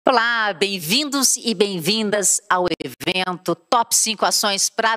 Olá, bem-vindos e bem-vindas ao evento Top 5 Ações para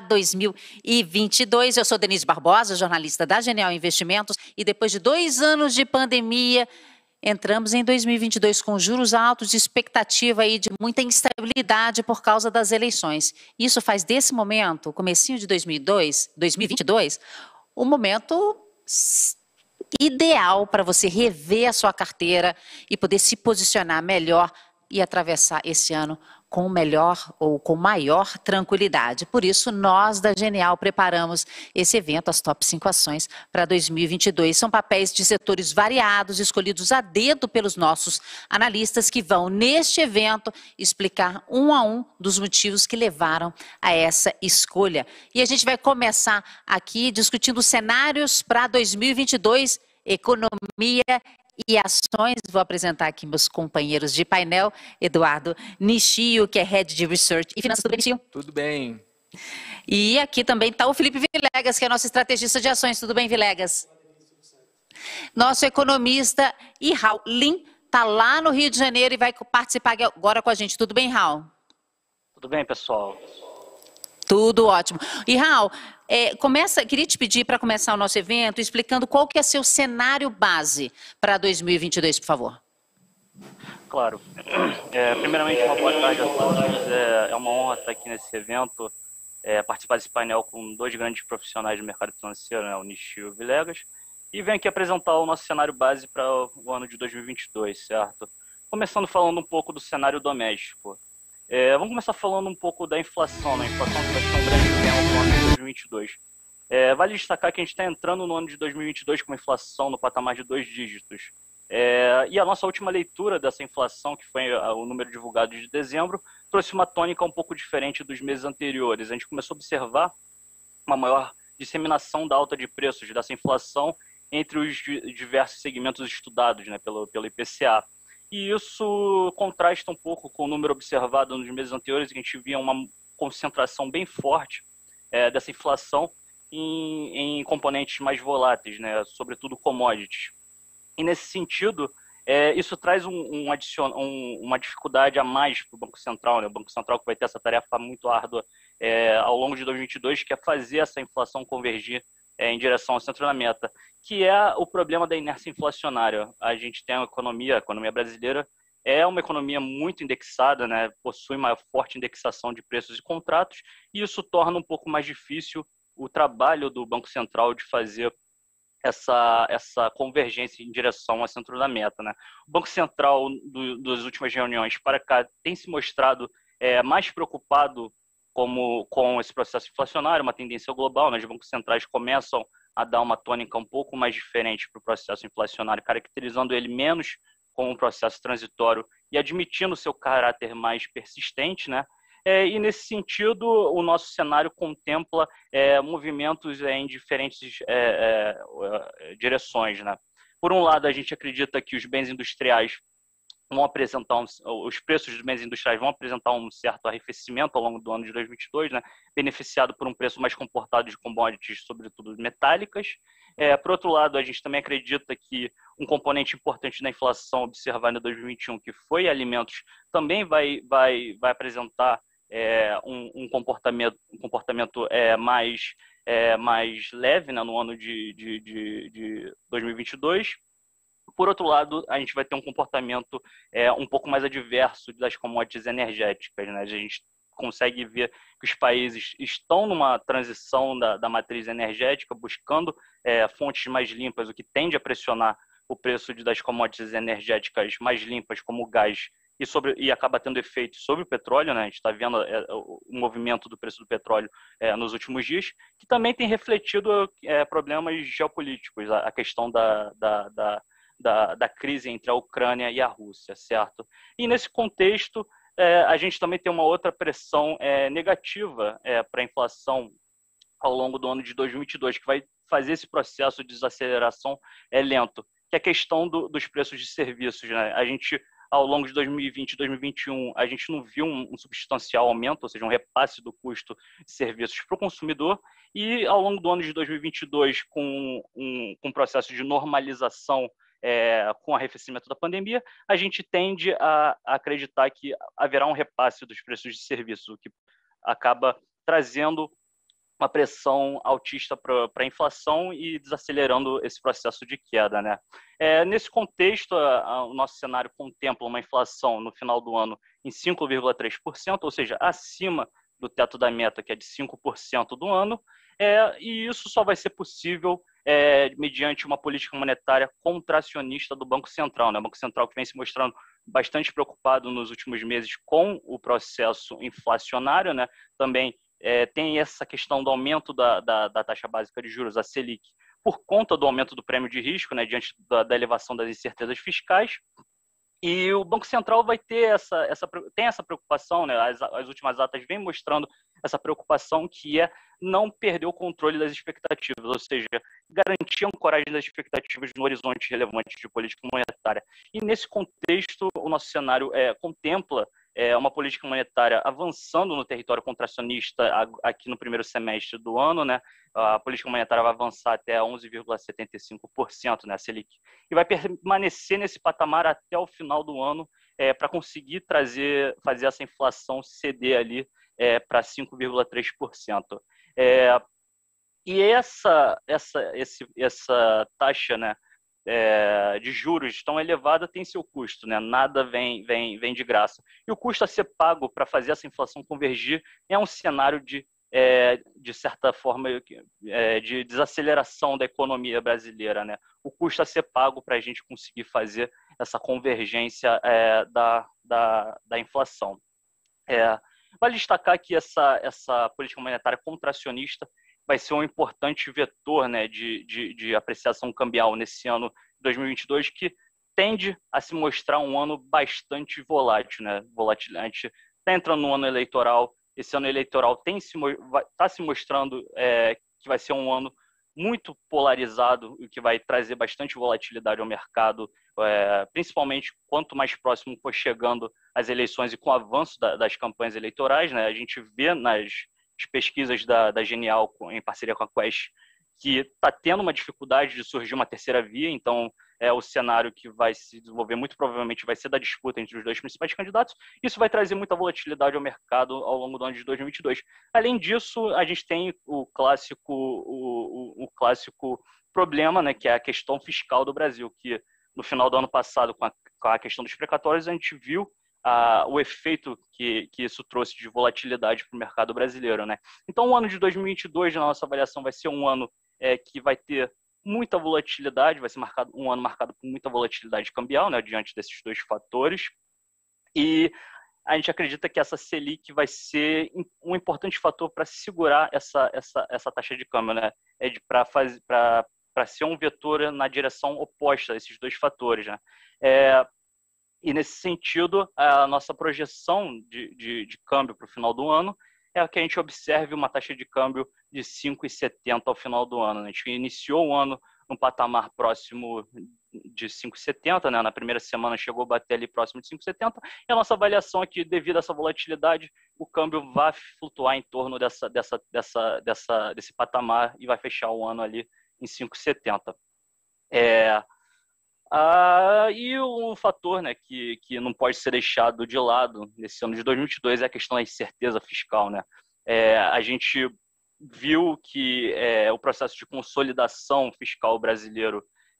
2022. Eu sou Denise Barbosa, jornalista da Genial Investimentos, e depois de 2 anos de pandemia, entramos em 2022 com juros altos e expectativa aí de muita instabilidade por causa das eleições. Isso faz desse momento, o comecinho de 2022, um momento ideal para você rever a sua carteira e poder se posicionar melhor e atravessar esse ano com melhor ou com maior tranquilidade. Por isso, nós da Genial preparamos esse evento, as Top 5 Ações para 2022. São papéis de setores variados, escolhidos a dedo pelos nossos analistas, que vão, neste evento, explicar um a um dos motivos que levaram a essa escolha. E a gente vai começar aqui discutindo cenários para 2022, economia e ações. Vou apresentar aqui meus companheiros de painel, Eduardo Nishio, que é Head de Research e Finanças. Tudo bem, Nishio? Tudo bem. E aqui também está o Felipe Vilegas, que é nosso estrategista de ações. Tudo bem, Vilegas? Nosso economista e Raul Lin está lá no Rio de Janeiro e vai participar agora com a gente. Tudo bem, Raul? Tudo bem, pessoal? Tudo ótimo. E Raul, queria te pedir para começar o nosso evento explicando qual que é seu cenário base para 2022, por favor. Claro. Primeiramente, uma boa tarde a todos. É uma honra estar aqui nesse evento, participar desse painel com 2 grandes profissionais do mercado financeiro, né, o Nishio e o Vilegas, e venho aqui apresentar o nosso cenário base para o ano de 2022, certo? Começando falando um pouco do cenário doméstico. Vamos começar falando um pouco da inflação, né? A inflação que vai ser um grande tema no ano de 2022. Vale destacar que a gente está entrando no ano de 2022 com uma inflação no patamar de 2 dígitos. E a nossa última leitura dessa inflação, que foi o número divulgado de dezembro, trouxe uma tônica um pouco diferente dos meses anteriores. A gente começou a observar uma maior disseminação da alta de preços dessa inflação entre os diversos segmentos estudados, né, pelo IPCA. E isso contrasta um pouco com o número observado nos meses anteriores, em que a gente via uma concentração bem forte dessa inflação em componentes mais voláteis, né, sobretudo commodities. E nesse sentido, isso traz uma dificuldade a mais para o Banco Central, né? O Banco Central que vai ter essa tarefa muito árdua ao longo de 2022, que é fazer essa inflação convergir em direção ao centro da meta, que é o problema da inércia inflacionária. A gente tem a economia brasileira é uma economia muito indexada, né? Possui uma forte indexação de preços e contratos, e isso torna um pouco mais difícil o trabalho do Banco Central de fazer essa convergência em direção ao centro da meta, né? O Banco Central, das últimas reuniões para cá, tem se mostrado mais preocupado com esse processo inflacionário, uma tendência global, né? Os bancos centrais começam a dar uma tônica um pouco mais diferente para o processo inflacionário, caracterizando ele menos como um processo transitório e admitindo seu caráter mais persistente, né? E nesse sentido, o nosso cenário contempla movimentos em diferentes direções, né? Por um lado, a gente acredita que os bens industriais vão apresentar os preços dos bens industriais vão apresentar um certo arrefecimento ao longo do ano de 2022, né, beneficiado por um preço mais comportado de commodities, sobretudo metálicas. Por outro lado, a gente também acredita que um componente importante da inflação observada em 2021, que foi alimentos, também vai apresentar um comportamento mais leve, né, no ano de 2022. Por outro lado, a gente vai ter um comportamento um pouco mais adverso das commodities energéticas, né? A gente consegue ver que os países estão numa transição da matriz energética, buscando fontes mais limpas, o que tende a pressionar o preço das commodities energéticas mais limpas, como o gás, e acaba tendo efeito sobre o petróleo, né? A gente está vendo o movimento do preço do petróleo nos últimos dias, que também tem refletido problemas geopolíticos, a questão da crise entre a Ucrânia e a Rússia, certo? E nesse contexto, a gente também tem uma outra pressão negativa para a inflação ao longo do ano de 2022, que vai fazer esse processo de desaceleração lento, que é a questão dos preços de serviços, né? A gente, ao longo de 2020 e 2021, a gente não viu um substancial aumento, ou seja, um repasse do custo de serviços para o consumidor, e ao longo do ano de 2022, com um processo de normalização com o arrefecimento da pandemia, a gente tende a acreditar que haverá um repasse dos preços de serviços, o que acaba trazendo uma pressão altista para a inflação e desacelerando esse processo de queda, né? Nesse contexto, o nosso cenário contempla uma inflação no final do ano em 5,3%, ou seja, acima do teto da meta, que é de 5% do ano, e isso só vai ser possível mediante uma política monetária contracionista do Banco Central, né? O Banco Central que vem se mostrando bastante preocupado nos últimos meses com o processo inflacionário, né? Também tem essa questão do aumento da taxa básica de juros, a Selic, por conta do aumento do prêmio de risco, né, diante da elevação das incertezas fiscais. E o Banco Central vai ter tem essa preocupação, né? As últimas atas vêm mostrando essa preocupação, que é não perder o controle das expectativas, ou seja, garantir a ancoragem das expectativas no horizonte relevante de política monetária. E nesse contexto, o nosso cenário contempla uma política monetária avançando no território contracionista aqui no primeiro semestre do ano, né? A política monetária vai avançar até 11,75%, né, a Selic, e vai permanecer nesse patamar até o final do ano para conseguir fazer essa inflação ceder ali para 5,3%. E essa taxa, né, de juros tão elevada tem seu custo, né? Nada vem de graça. E o custo a ser pago para fazer essa inflação convergir é um cenário de certa forma, de desaceleração da economia brasileira, né? O custo a ser pago para a gente conseguir fazer essa convergência da inflação. Vale destacar que essa política monetária contracionista vai ser um importante vetor, né, de apreciação cambial nesse ano 2022, que tende a se mostrar um ano bastante volátil, né? A gente está entrando no ano eleitoral. Esse ano eleitoral está se mostrando que vai ser um ano muito polarizado, o que vai trazer bastante volatilidade ao mercado, principalmente quanto mais próximo for chegando as eleições e com o avanço das campanhas eleitorais, né? A gente vê nas pesquisas da Genial, em parceria com a Quest, que está tendo uma dificuldade de surgir uma terceira via, então o cenário que vai se desenvolver muito provavelmente vai ser da disputa entre os dois principais candidatos. Isso vai trazer muita volatilidade ao mercado ao longo do ano de 2022. Além disso, a gente tem o clássico problema, né, que é a questão fiscal do Brasil, que no final do ano passado, com a questão dos precatórios, a gente viu o efeito que isso trouxe de volatilidade para o mercado brasileiro, né? Então, o ano de 2022, na nossa avaliação, vai ser um ano que vai ter muita volatilidade, vai ser um ano marcado por muita volatilidade cambial, né, diante desses dois fatores. E a gente acredita que essa Selic vai ser um importante fator para segurar essa taxa de câmbio, né? Para ser um vetor na direção oposta a esses dois fatores, né? E, nesse sentido, a nossa projeção de câmbio para o final do ano é que a gente observe uma taxa de câmbio de 5,70 ao final do ano. A gente iniciou o ano num patamar próximo de 5,70, né? Na primeira semana chegou a bater ali próximo de 5,70, e a nossa avaliação é que, devido a essa volatilidade, o câmbio vai flutuar em torno desse patamar e vai fechar o ano ali em 5,70. E um fator, né, que não pode ser deixado de lado nesse ano de 2022 é a questão da incerteza fiscal, né? A gente viu que o processo de consolidação fiscal brasileiro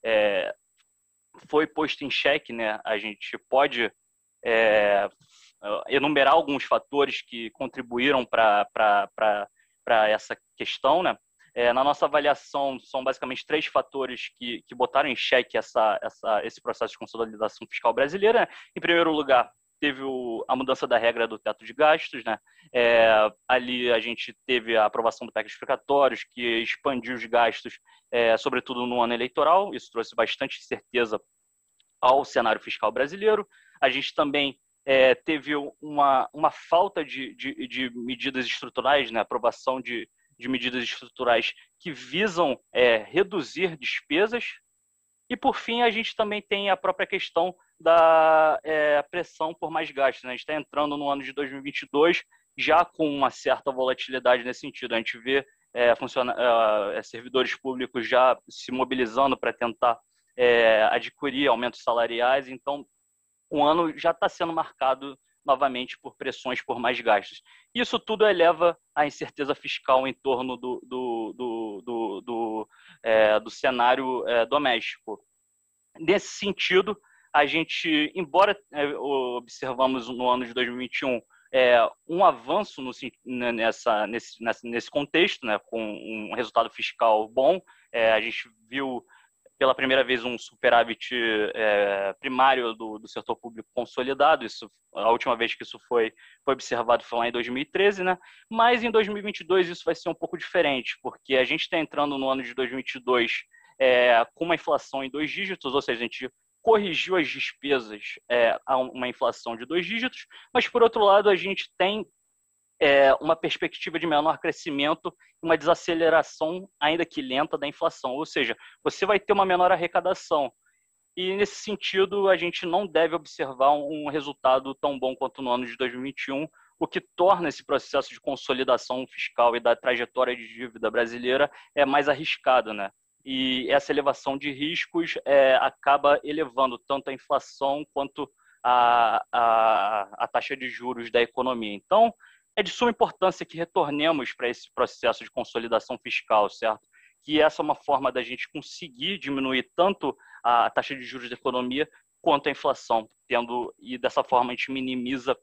foi posto em xeque, né? A gente pode enumerar alguns fatores que contribuíram para essa questão, né? Na nossa avaliação, são basicamente 3 fatores que botaram em xeque esse processo de consolidação fiscal brasileira, né? Em primeiro lugar, teve a mudança da regra do teto de gastos, né? Ali a gente teve a aprovação do PEC dos precatórios, que expandiu os gastos, sobretudo no ano eleitoral. Isso trouxe bastante incerteza ao cenário fiscal brasileiro. A gente também teve uma falta de medidas estruturais, né? Aprovação de medidas estruturais que visam reduzir despesas. E, por fim, a gente também tem a própria questão da pressão por mais gastos, né? A gente está entrando no ano de 2022 já com uma certa volatilidade nesse sentido. A gente vê servidores públicos já se mobilizando para tentar adquirir aumentos salariais. Então, o ano já está sendo marcado novamente por pressões por mais gastos. Isso tudo eleva a incerteza fiscal em torno do cenário doméstico. Nesse sentido, a gente, embora observamos no ano de 2021 um avanço nesse contexto, né, com um resultado fiscal bom, a gente viu pela primeira vez um superávit primário do setor público consolidado. Isso, a última vez que isso foi observado foi lá em 2013, né? Mas em 2022 isso vai ser um pouco diferente, porque a gente está entrando no ano de 2022 com uma inflação em 2 dígitos, ou seja, a gente corrigiu as despesas a uma inflação de 2 dígitos, mas por outro lado a gente tem uma perspectiva de menor crescimento, uma desaceleração, ainda que lenta, da inflação. Ou seja, você vai ter uma menor arrecadação. E, nesse sentido, a gente não deve observar um resultado tão bom quanto no ano de 2021, o que torna esse processo de consolidação fiscal e da trajetória de dívida brasileira mais arriscado, né? E essa elevação de riscos acaba elevando tanto a inflação quanto a taxa de juros da economia. Então, é de suma importância que retornemos para esse processo de consolidação fiscal, certo? Que essa é uma forma da gente conseguir diminuir tanto a taxa de juros da economia quanto a inflação, e dessa forma a gente minimiza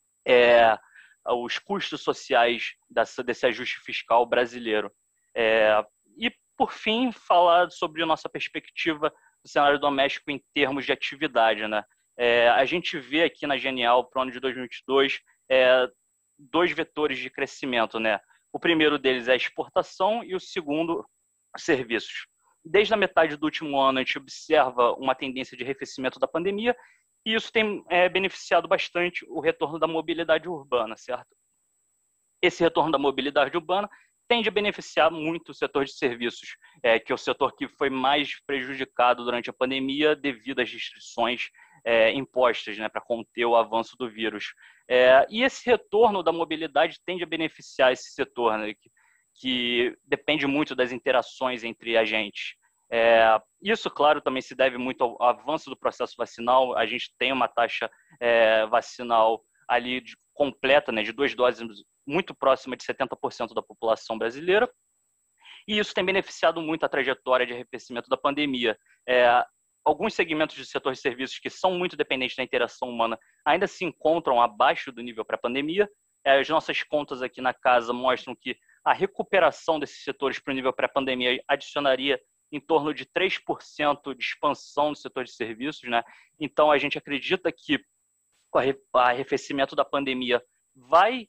os custos sociais desse ajuste fiscal brasileiro. E, por fim, falar sobre a nossa perspectiva do cenário doméstico em termos de atividade, né? A gente vê aqui na Genial, para o ano de 2022, 2 vetores de crescimento, né? O primeiro deles é a exportação e o segundo, serviços. Desde a metade do último ano, a gente observa uma tendência de arrefecimento da pandemia e isso tem beneficiado bastante o retorno da mobilidade urbana, certo? Esse retorno da mobilidade urbana tende a beneficiar muito o setor de serviços, que é o setor que foi mais prejudicado durante a pandemia devido às restrições impostas, né, para conter o avanço do vírus. E esse retorno da mobilidade tende a beneficiar esse setor, né, que depende muito das interações entre agentes. Isso, claro, também se deve muito ao avanço do processo vacinal. A gente tem uma taxa vacinal ali completa, né, de 2 doses, muito próxima de 70% da população brasileira. E isso tem beneficiado muito a trajetória de arrefecimento da pandemia. Alguns segmentos do setor de serviços que são muito dependentes da interação humana ainda se encontram abaixo do nível pré-pandemia. As nossas contas aqui na casa mostram que a recuperação desses setores para o nível pré-pandemia adicionaria em torno de 3% de expansão do setor de serviços, né? Então, a gente acredita que com o arrefecimento da pandemia vai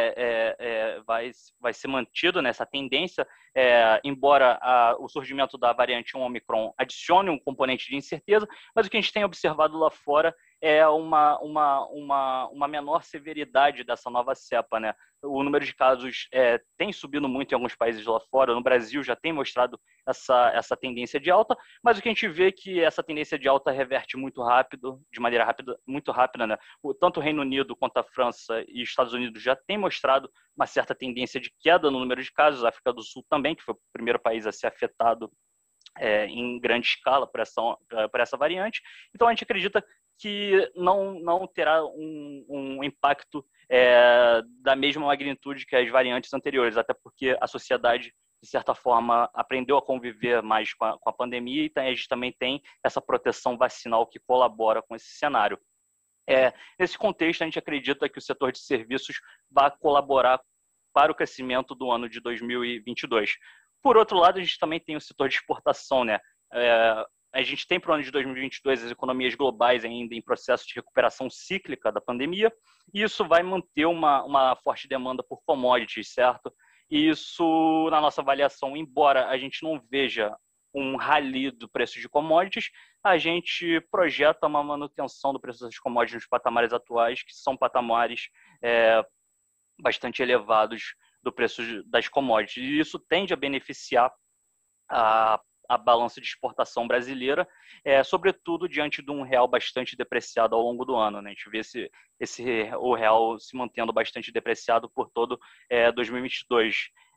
ser mantido nessa tendência, embora o surgimento da variante Ômicron adicione um componente de incerteza, mas o que a gente tem observado lá fora é uma menor severidade dessa nova cepa, né? O número de casos tem subido muito em alguns países lá fora. No Brasil já tem mostrado essa tendência de alta, mas o que a gente vê é que essa tendência de alta reverte muito rápido, de maneira rápida, muito rápida, né? Tanto o Reino Unido quanto a França e Estados Unidos já têm mostrado uma certa tendência de queda no número de casos. A África do Sul também, que foi o primeiro país a ser afetado em grande escala por essa variante. Então, a gente acredita que não terá um impacto da mesma magnitude que as variantes anteriores, até porque a sociedade, de certa forma, aprendeu a conviver mais com a pandemia, e a gente também tem essa proteção vacinal que colabora com esse cenário. Nesse contexto, a gente acredita que o setor de serviços vai colaborar para o crescimento do ano de 2022. Por outro lado, a gente também tem o setor de exportação, né? A gente tem para o ano de 2022 as economias globais ainda em processo de recuperação cíclica da pandemia, e isso vai manter uma forte demanda por commodities, certo? E isso, na nossa avaliação, embora a gente não veja um rally do preço de commodities, a gente projeta uma manutenção do preço das commodities nos patamares atuais, que são patamares bastante elevados do preço das commodities. E isso tende a beneficiar a balança de exportação brasileira, sobretudo diante de um real bastante depreciado ao longo do ano, né? A gente vê o real se mantendo bastante depreciado por todo 2022.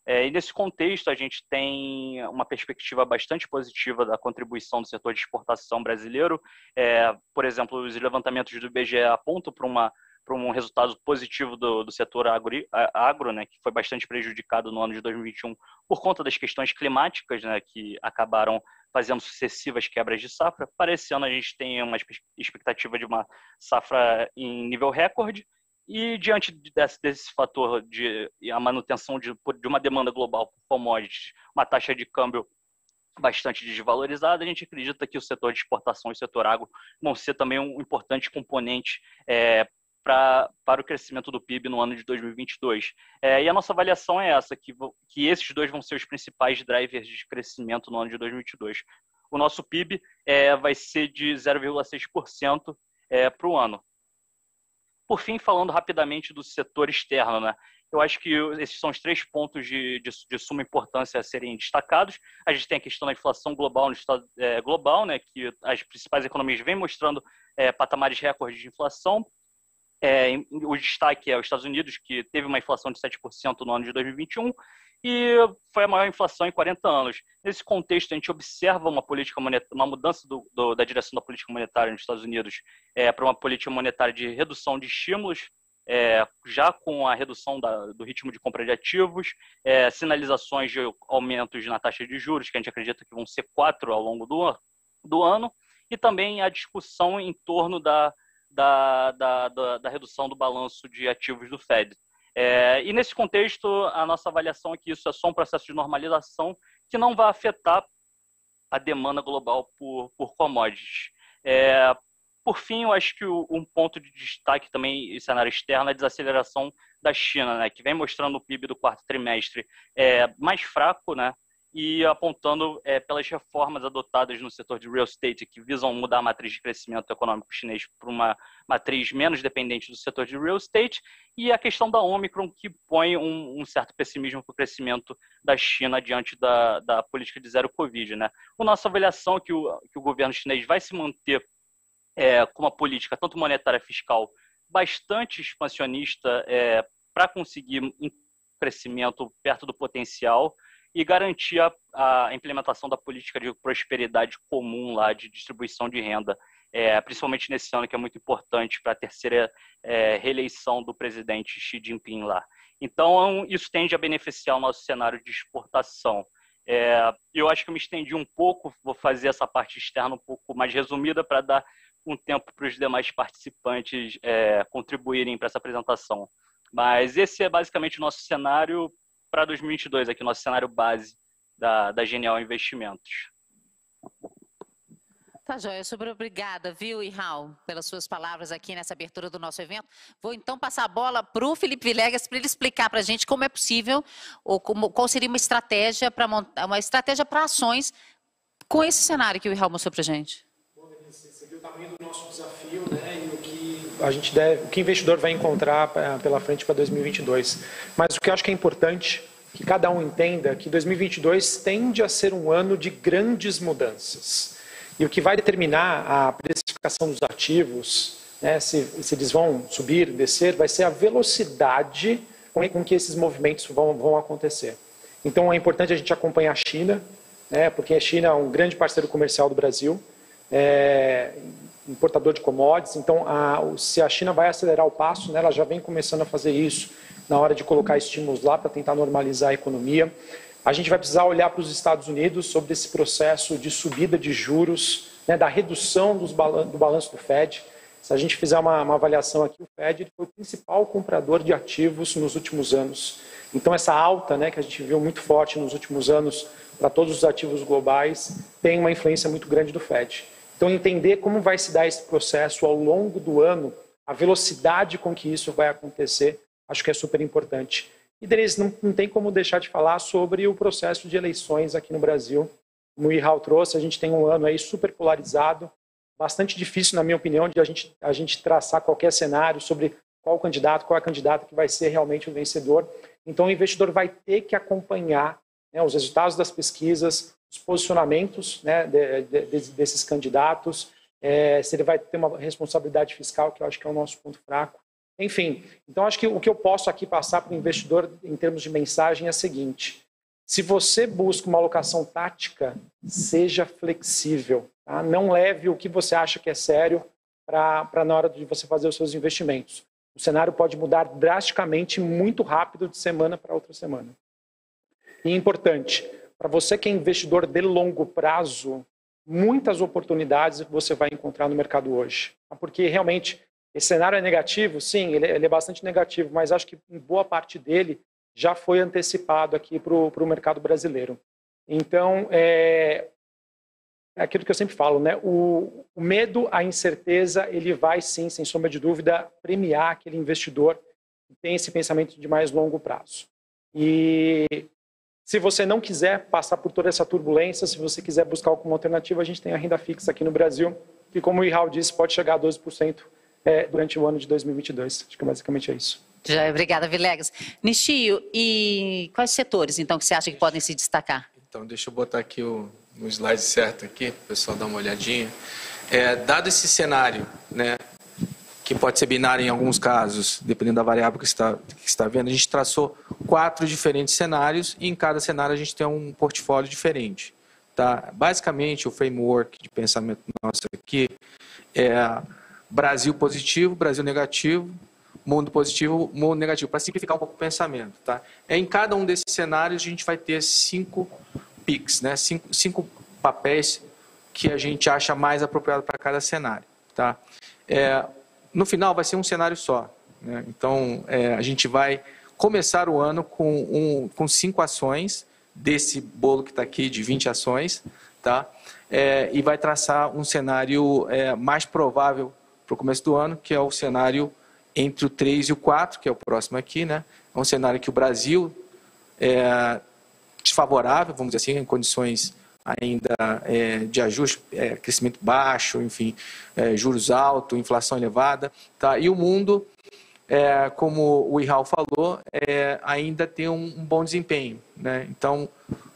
E nesse contexto, a gente tem uma perspectiva bastante positiva da contribuição do setor de exportação brasileiro. Por exemplo, os levantamentos do IBGE apontam para um resultado positivo do setor agro, né, que foi bastante prejudicado no ano de 2021 por conta das questões climáticas, né, que acabaram fazendo sucessivas quebras de safra. Para esse ano, a gente tem uma expectativa de uma safra em nível recorde. E diante desse fator de a manutenção de uma demanda global por commodities, uma taxa de câmbio bastante desvalorizada, a gente acredita que o setor de exportação e o setor agro vão ser também um importante componente para o crescimento do PIB no ano de 2022. E a nossa avaliação é essa, que esses dois vão ser os principais drivers de crescimento no ano de 2022. O nosso PIB vai ser de 0,6% para o ano. Por fim, falando rapidamente do setor externo, né? Eu acho que esses são os 3 pontos de suma importância a serem destacados. A gente tem a questão da inflação global no estado global, né? Que as principais economias vêm mostrando patamares recordes de inflação. O destaque é os Estados Unidos, que teve uma inflação de 7% no ano de 2021 e foi a maior inflação em 40 anos. Nesse contexto, a gente observa uma mudança da direção da política monetária nos Estados Unidos para uma política monetária de redução de estímulos, já com a redução do ritmo de compra de ativos, sinalizações de aumentos na taxa de juros, que a gente acredita que vão ser 4 ao longo do ano, e também a discussão em torno da redução do balanço de ativos do Fed. E nesse contexto, a nossa avaliação é que isso é só um processo de normalização que não vai afetar a demanda global por commodities. Por fim, eu acho que um ponto de destaque também em cenário externo é a desaceleração da China, né, que vem mostrando o PIB do quarto trimestre mais fraco, né, e apontando pelas reformas adotadas no setor de real estate, que visam mudar a matriz de crescimento econômico chinês para uma matriz menos dependente do setor de real estate, e a questão da Omicron, que põe um certo pessimismo para o crescimento da China diante da política de zero Covid, né? A nossa avaliação é que o governo chinês vai se manter com uma política tanto monetária e fiscal bastante expansionista para conseguir um crescimento perto do potencial e garantir a implementação da política de prosperidade comum lá de distribuição de renda, principalmente nesse ano, que é muito importante para a terceira reeleição do presidente Xi Jinping lá. Então, isso tende a beneficiar o nosso cenário de exportação. Eu acho que eu me estendi um pouco, vou fazer essa parte externa um pouco mais resumida para dar um tempo para os demais participantes contribuírem para essa apresentação. Mas esse é basicamente o nosso cenário para 2022, aqui o nosso cenário base da Genial Investimentos. Tá, joia. Super obrigada, viu, Ihal, pelas suas palavras aqui nessa abertura do nosso evento. Vou então passar a bola para o Felipe Vilegas para ele explicar para a gente como é possível, ou qual seria uma estratégia para montar, uma estratégia para ações com esse cenário que o Ihal mostrou para a gente. Bom, Denise, você viu o tamanho do nosso desafio, né, e o que o investidor vai encontrar pela frente para 2022. Mas o que eu acho que é importante que cada um entenda que 2022 tende a ser um ano de grandes mudanças. E o que vai determinar a precificação dos ativos, né, se eles vão subir, descer, vai ser a velocidade com que esses movimentos vão acontecer. Então é importante a gente acompanhar a China, né, porque a China é um grande parceiro comercial do Brasil, importador de commodities. Então, se a China vai acelerar o passo, né, ela já vem começando a fazer isso na hora de colocar estímulos lá para tentar normalizar a economia. A gente vai precisar olhar para os Estados Unidos sobre esse processo de subida de juros, né, da redução do balanço do Fed. Se a gente fizer uma avaliação aqui, o Fed foi o principal comprador de ativos nos últimos anos. Então, essa alta, né, que a gente viu muito forte nos últimos anos para todos os ativos globais, tem uma influência muito grande do Fed. Então, entender como vai se dar esse processo ao longo do ano, a velocidade com que isso vai acontecer, acho que é super importante. E, Denise, não tem como deixar de falar sobre o processo de eleições aqui no Brasil. Como o Ihal trouxe, a gente tem um ano aí super polarizado, bastante difícil, na minha opinião, de a gente traçar qualquer cenário sobre qual candidato, qual é a candidata que vai ser realmente o vencedor. Então, o investidor vai ter que acompanhar, né, os resultados das pesquisas, os posicionamentos, né, desses candidatos, se ele vai ter uma responsabilidade fiscal, que eu acho que é o nosso ponto fraco. Enfim, então acho que o que eu posso aqui passar para o investidor em termos de mensagem é o seguinte: se você busca uma alocação tática, seja flexível. Tá? Não leve o que você acha que é sério para na hora de você fazer os seus investimentos. O cenário pode mudar drasticamente, muito rápido, de semana para outra semana. E importante, para você que é investidor de longo prazo, muitas oportunidades você vai encontrar no mercado hoje. Porque realmente esse cenário é negativo, sim, ele é bastante negativo, mas acho que em boa parte dele já foi antecipado aqui para o mercado brasileiro. Então, é aquilo que eu sempre falo, né? O medo, a incerteza, ele vai sim, sem sombra de dúvida, premiar aquele investidor que tem esse pensamento de mais longo prazo. E se você não quiser passar por toda essa turbulência, se você quiser buscar alguma alternativa, a gente tem a renda fixa aqui no Brasil, que, como o Ihal disse, pode chegar a 12% durante o ano de 2022. Acho que basicamente é isso. Obrigada, Vilegas. Nishio, e quais setores, então, que você acha que podem se destacar? Então, deixa eu botar aqui no slide certo aqui, para o pessoal dar uma olhadinha. Dado esse cenário, né, que pode ser binário em alguns casos, dependendo da variável que está vendo, a gente traçou 4 diferentes cenários e em cada cenário a gente tem um portfólio diferente. Tá? Basicamente, o framework de pensamento nosso aqui é Brasil positivo, Brasil negativo, mundo positivo, mundo negativo, para simplificar um pouco o pensamento. Tá? Em cada um desses cenários a gente vai ter 5 picks, né? 5 papéis que a gente acha mais apropriado para cada cenário. Tá? No final vai ser um cenário só. Né? Então, a gente vai começar o ano com 5 ações desse bolo que está aqui de 20 ações, tá? E vai traçar um cenário mais provável para o começo do ano, que é o cenário entre o 3 e o 4, que é o próximo aqui. Né? É um cenário que o Brasil é desfavorável, vamos dizer assim, em condições ainda de ajuste, crescimento baixo, enfim, juros altos, inflação elevada. Tá? E o mundo, como o Ihal falou, ainda tem um bom desempenho. Né? Então,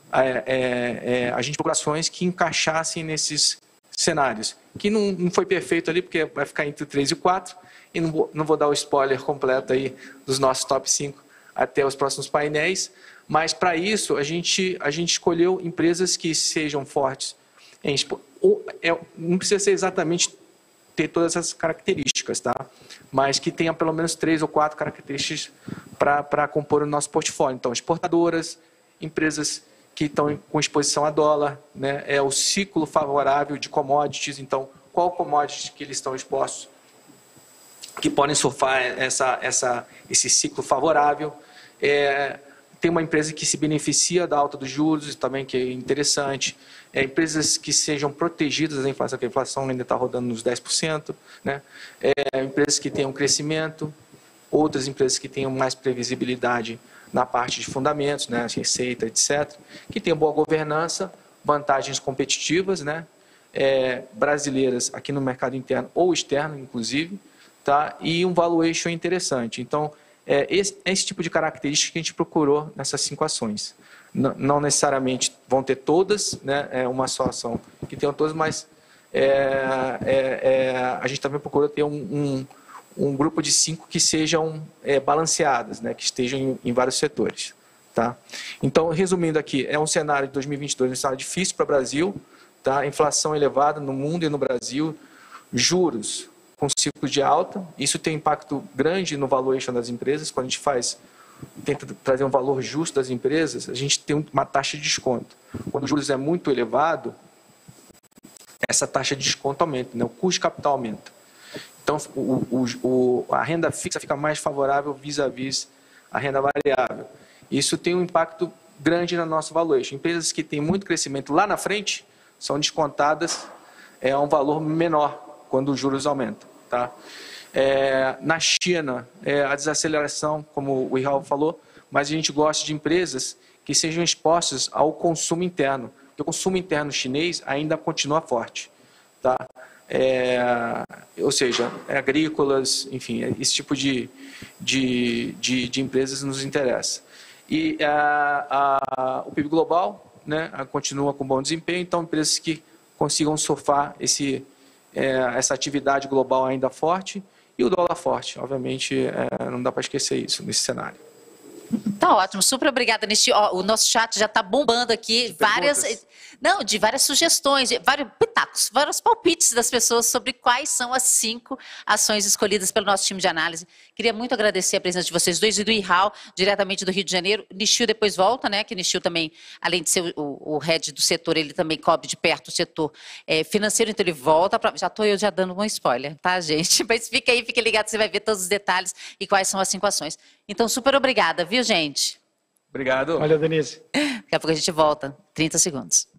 a gente procura ações que encaixassem nesses cenários, que não foi perfeito ali, porque vai ficar entre o 3 e o 4, e não vou dar o spoiler completo aí dos nossos top 5 até os próximos painéis, mas para isso a gente escolheu empresas que sejam fortes. Não precisa ser exatamente ter todas essas características, tá? Mas que tenha pelo menos 3 ou 4 características para compor o nosso portfólio. Então, exportadoras, empresas que estão com exposição a dólar, né? O ciclo favorável de commodities. Então, qual commodities que eles estão expostos que podem surfar esse ciclo favorável? Tem uma empresa que se beneficia da alta dos juros, também, que é interessante. Empresas que sejam protegidas da inflação, que a inflação ainda está rodando nos 10%. Né? Empresas que tenham crescimento, outras empresas que tenham mais previsibilidade na parte de fundamentos, né? Receita, etc. Que tenham boa governança, vantagens competitivas, né? Brasileiras aqui no mercado interno ou externo, inclusive, tá? E um valuation interessante. Então, esse tipo de característica que a gente procurou nessas 5 ações. Não necessariamente vão ter todas, né? Uma só ação que tenham todas, mas a gente também procura ter um grupo de 5 que sejam balanceadas, né? Que estejam em vários setores. Tá? Então, resumindo aqui, é um cenário de 2022, um cenário difícil para o Brasil, tá? Inflação elevada no mundo e no Brasil, juros com ciclo de alta, isso tem impacto grande no valuation das empresas. Quando a gente tenta trazer um valor justo das empresas, a gente tem uma taxa de desconto. Quando o juros é muito elevado, essa taxa de desconto aumenta, né? O custo de capital aumenta. Então, a renda fixa fica mais favorável vis-à-vis a renda variável. Isso tem um impacto grande no nosso valuation. Empresas que têm muito crescimento lá na frente são descontadas a um valor menor quando os juros aumentam. Tá? Na China, a desaceleração, como o Ihal falou, mas a gente gosta de empresas que sejam expostas ao consumo interno, porque o consumo interno chinês ainda continua forte. Tá? Ou seja, agrícolas, enfim, esse tipo de empresas nos interessa. E o PIB global, né, continua com bom desempenho, então empresas que consigam surfar essa atividade global ainda forte E o dólar forte, obviamente, não dá para esquecer isso nesse cenário. Tá ótimo, super obrigada, Nishio. O nosso chat já está bombando aqui, de várias sugestões, vários pitacos, vários palpites das pessoas sobre quais são as 5 ações escolhidas pelo nosso time de análise. Queria muito agradecer a presença de vocês dois e do Ihal, diretamente do Rio de Janeiro. Nishio depois volta, né? Que Nishio também, além de ser o head do setor, ele também cobre de perto o setor financeiro, então ele volta para. Já estou eu já dando um spoiler, tá, gente? Mas fica aí, fique ligado, você vai ver todos os detalhes e quais são as 5 ações. Então, super obrigada, viu, gente? Obrigado. Valeu, Denise. Daqui a pouco a gente volta. 30 segundos.